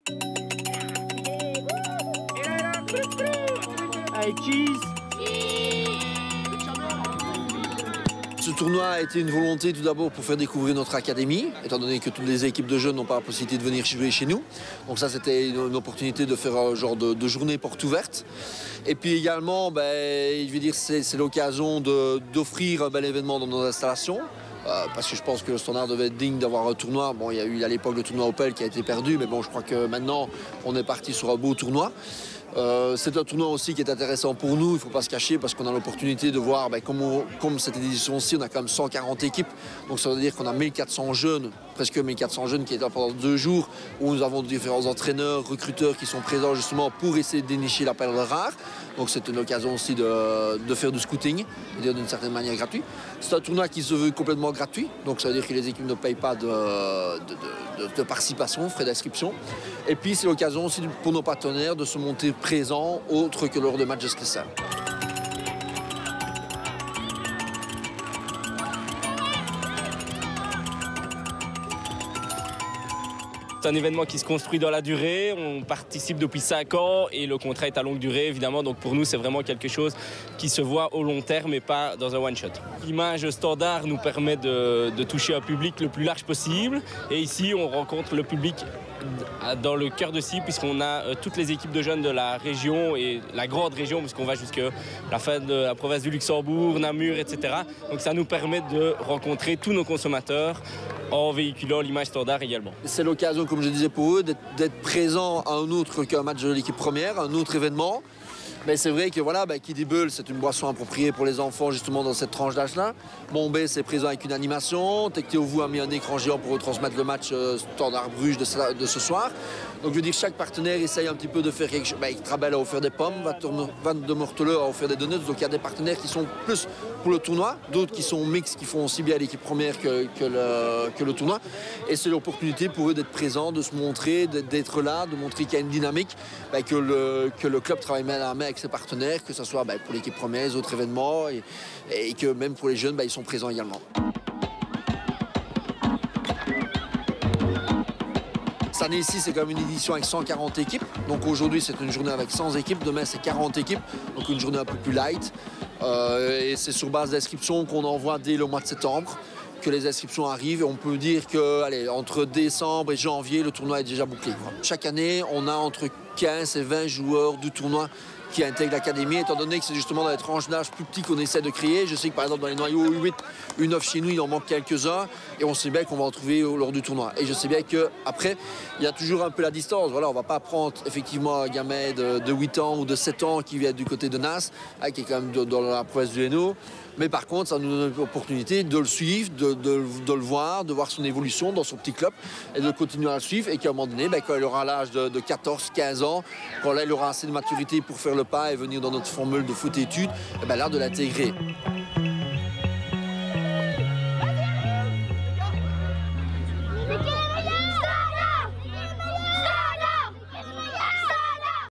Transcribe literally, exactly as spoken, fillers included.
Allez, cheese. Ce tournoi a été une volonté tout d'abord pour faire découvrir notre académie, étant donné que toutes les équipes de jeunes n'ont pas la possibilité de venir jouer chez nous. Donc ça, c'était une, une opportunité de faire un genre de, de journée porte ouverte. Et puis également, ben, je veux dire, c'est l'occasion d'offrir un bel événement dans nos installations. Euh, parce que je pense que le Standard devait être digne d'avoir un tournoi. Bon, il y a eu à l'époque le tournoi Opel qui a été perdu, mais bon, je crois que maintenant, on est parti sur un beau tournoi. Euh, c'est un tournoi aussi qui est intéressant pour nous, il ne faut pas se cacher, parce qu'on a l'opportunité de voir, ben, comme, on, comme cette édition-ci, on a quand même cent quarante équipes, donc ça veut dire qu'on a mille quatre cents jeunes, presque mille quatre cents jeunes qui étaient là pendant deux jours, où nous avons différents entraîneurs, recruteurs qui sont présents justement pour essayer de dénicher la perle rare. Donc c'est une occasion aussi de, de faire du scouting, d'une certaine manière gratuit. C'est un tournoi qui se veut complètement gratuit, donc ça veut dire que les équipes ne payent pas de, de, de, de, de participation, frais d'inscription. Et puis c'est l'occasion aussi pour nos partenaires de se monter présents autre que lors de matchs de Slessem. C'est un événement qui se construit dans la durée, on participe depuis cinq ans et le contrat est à longue durée évidemment, donc pour nous c'est vraiment quelque chose qui se voit au long terme et pas dans un one-shot. L'image Standard nous permet de, de toucher un public le plus large possible et ici on rencontre le public dans le cœur de cible puisqu'on a toutes les équipes de jeunes de la région et la grande région puisqu'on va jusqu'à la fin de la province du Luxembourg, Namur, et cetera. Donc ça nous permet de rencontrer tous nos consommateurs en véhiculant l'image Standard également. C'est l'occasion, comme je disais pour eux, d'être présent à un autre qu'un match de l'équipe première, un autre événement. Mais c'est vrai que voilà, bah, Kiddy Bull, c'est une boisson appropriée pour les enfants justement dans cette tranche d'âge-là. Bombay, c'est présent avec une animation. Tectéovu a mis un écran géant pour retransmettre le match euh, Standard Bruges de ce, de ce soir. Donc je veux dire, chaque partenaire essaye un petit peu de faire quelque chose. Bah, Trabel a offert des pommes, Van de Mortele a offert des donuts. Donc il y a des partenaires qui sont plus pour le tournoi, d'autres qui sont mix, qui font aussi bien l'équipe première que, que, le, que le tournoi. Et c'est l'opportunité pour eux d'être présents, de se montrer, d'être là, de montrer qu'il y a une dynamique, bah, que, le, que le club travaille main à la main avec ses partenaires, que ce soit bah, pour l'équipe première, les autres événements, et, et que même pour les jeunes, bah, ils sont présents également. Cette année ici, c'est quand même une édition avec cent quarante équipes. Donc aujourd'hui, c'est une journée avec cent équipes. Demain, c'est quarante équipes. Donc une journée un peu plus light. Euh, et c'est sur base d'inscriptions qu'on envoie dès le mois de septembre que les inscriptions arrivent. Et on peut dire que, allez, entre décembre et janvier, le tournoi est déjà bouclé. Chaque année, on a entre quinze et vingt joueurs du tournoi qui intègrent l'académie, étant donné que c'est justement dans les tranches d'âge plus petits qu'on essaie de créer. Je sais que par exemple dans les noyaux U huit, U neuf chez nous, il en manque quelques-uns et on sait bien qu'on va en trouver lors du tournoi. Et je sais bien qu'après, il y a toujours un peu la distance. Voilà, on ne va pas prendre effectivement un gamin de, de huit ans ou de sept ans qui vient du côté de Nas, hein, qui est quand même de, dans la province du Hainaut. Mais par contre, ça nous donne l'opportunité de le suivre, de, de, de le voir, de voir son évolution dans son petit club et de continuer à le suivre. Et qu'à un moment donné, ben, quand il aura l'âge de, de quatorze quinze ans, quand là, il aura assez de maturité pour faire le pas et venir dans notre formule de foot études, ben, là, de l'intégrer.